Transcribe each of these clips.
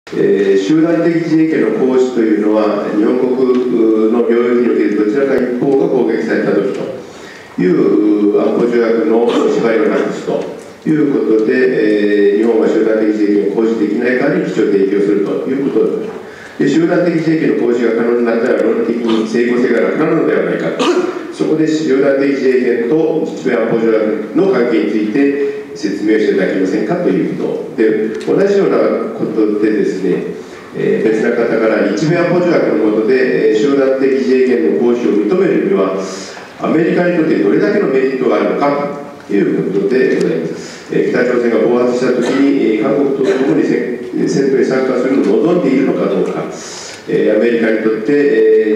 集団的自衛権の行使というのは、日本国の領域におけるどちらか一方が攻撃されたときという安保条約の縛りをなくすということで、日本は集団的自衛権を行使できない代わりに基地を提供するということで、集団的自衛権の行使が可能になったら、論理的に整合性がなくなるのではないかと、そこで集団的自衛権と日米安保条約の関係について説明をしていただけませんかということで、同じようなことでですね、別な方から日米安保条約の下で集団的自衛権の行使を認めるには、アメリカにとってどれだけのメリットがあるのかということでございます。北朝鮮が暴発したときに、韓国と共に戦闘に参加するのを望んでいるのかどうか、アメリカにとって、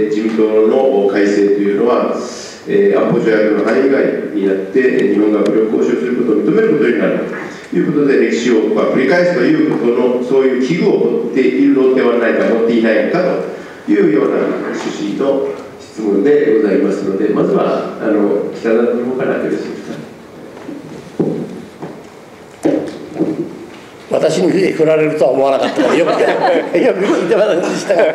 自民党の改正というのは、安保条約の範囲外になって日本が武力行使をすることを認めることになるということで、歴史を繰り返すということのそういう危惧を持っているのではないか、持っていないのかというような趣旨の質問でございますので、まずは北田の方からよろしいですか。 私に振られるとは思わなかったからよく聞いてませんでしたが、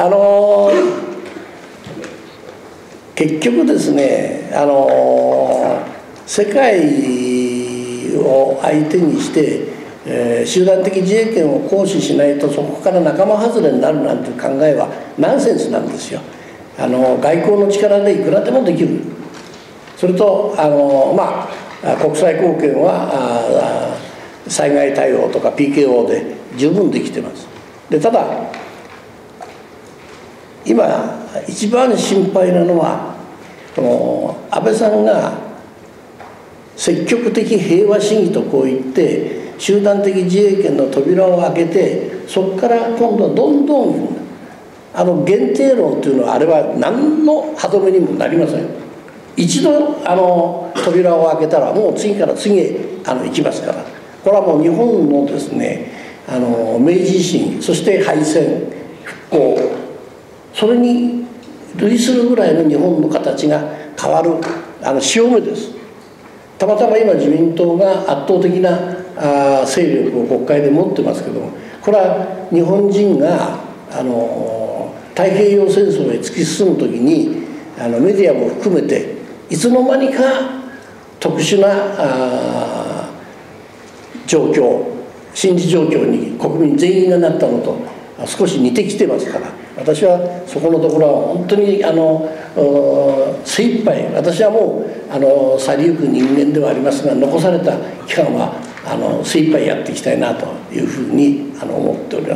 結局ですね、世界を相手にして、集団的自衛権を行使しないとそこから仲間外れになるなんていう考えはナンセンスなんですよ。外交の力でいくらでもできる。それと国際貢献は災害対応とか PKO で十分できてます。でただ今一番心配なのは、安倍さんが積極的平和主義とこう言って集団的自衛権の扉を開けて、そこから今度はどんどん限定論というのは、あれは何の歯止めにもなりません。一度扉を開けたらもう次から次へ行きますから。これはもう日本のですね、明治維新、そして敗戦復興、それに類するぐらいの日本の形が変わる潮目です。たまたま今自民党が圧倒的な勢力を国会で持ってますけども、これは日本人が太平洋戦争へ突き進む時にメディアも含めていつの間にか特殊な心理状況に国民全員がなったのと少し似てきてますから、私はそこのところは本当に精一杯、私はもう去りゆく人間ではありますが、残された期間は精一杯やっていきたいなというふうに思っております。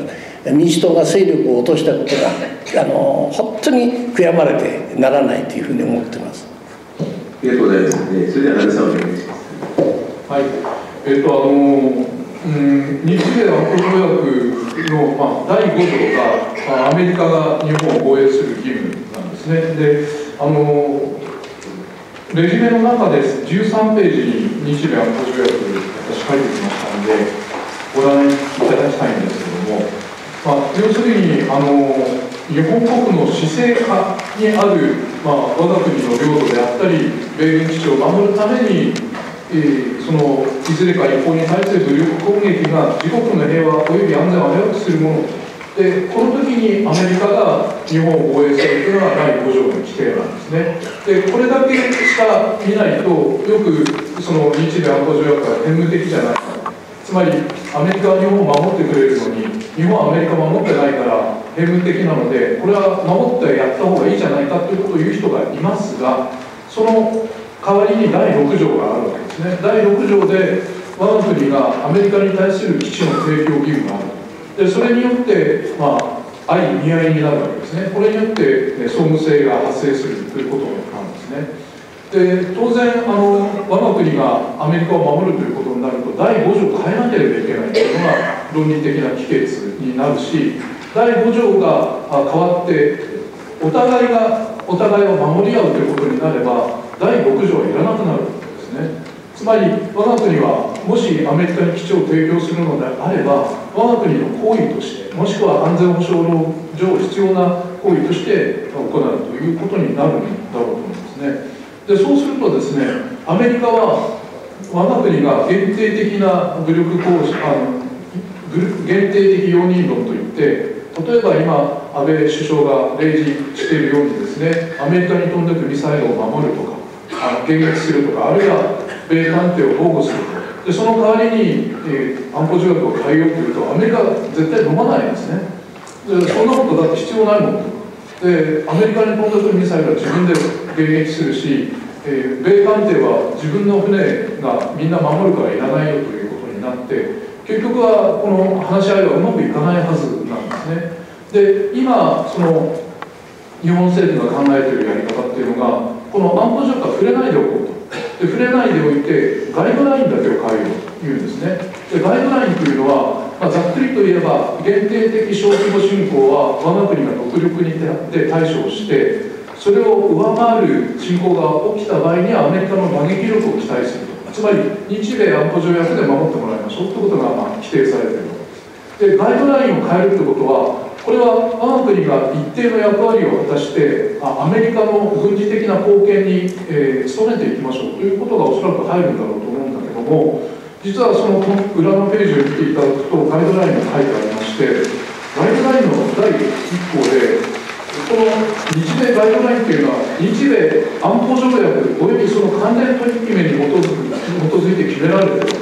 民主党が勢力を落としたことが本当に悔やまれてならないというふうに思っています。 ありがとうございます。それでは安倍さんお願いします。 はい、日米安保条約の、第5条が、アメリカが日本を防衛する義務なんですね。でレジュメの中で13ページに日米安保条約私書いてきましたのでご覧いただきたいんですけども、要するに日本国の施政下にある、我が国の領土であったり米軍基地を守るためにいずれか一方に対する武力攻撃が自国の平和および安全を危うくするもので、この時にアメリカが日本を防衛するというのが第5条の規定なんですね。でこれだけしか見ないと、よく日米安保条約は天務的じゃないか、つまりアメリカは日本を守ってくれるのに日本はアメリカを守ってないから天務的なので、これは守ってやった方がいいじゃないかということを言う人がいますが、その代わりに第6条があるわけですね。第6条で我が国がアメリカに対する基地の提供義務がある。でそれによって相見合いになるわけですね。これによって相互性が発生するということなんですね。で当然我が国がアメリカを守るということになると第5条を変えなければいけないというのが論理的な帰結になるし、第5条が変わってお互いを守り合うということになれば第6条はいらなくなるんですね。つまり我が国はもしアメリカに基地を提供するのであれば、我が国の行為として、もしくは安全保障上必要な行為として行うということになるんだろうと思いますね。でそうするとですね、アメリカは我が国が限定的な武力行使限定的容認論といっば今、安倍首相が例示しているようにですね、アメリカに飛んでくるミサイルを守るとか、迎撃するとか、あるいは米艦艇を保護すると、でその代わりに、安保条約を変えようというと、アメリカは絶対飲まないんですね。でそんなことだって必要ないもんと。でアメリカに飛んでくるミサイルは自分で迎撃するし、米艦艇は自分の船がみんな守るからいらないよということになって、結局はこの話し合いはうまくいかないはずなんですね。で今その日本政府が考えているやり方っていうのが、この安保条約は触れないでおこうと。で触れないでおいてガイドラインだけを変えようというんですね。でガイドラインというのは、ざっくりといえば限定的小規模侵攻は我が国が独力にで対処をして、それを上回る侵攻が起きた場合にはアメリカの打撃力を期待すると。つまり日米安保条約で守ってもらいましょうということが規定されているわけです。でガイドラインを変えるということは、これは我が国が一定の役割を果たしてアメリカの軍事的な貢献に、努めていきましょうということがおそらく入るんだろうと思うんだけども、実はその裏のページを見ていただくとガイドラインが書いてありまして、ガイドラインの第1項で、この日米ガイドラインというのは日米安保条約およびその関連取り決めに基づいて決められている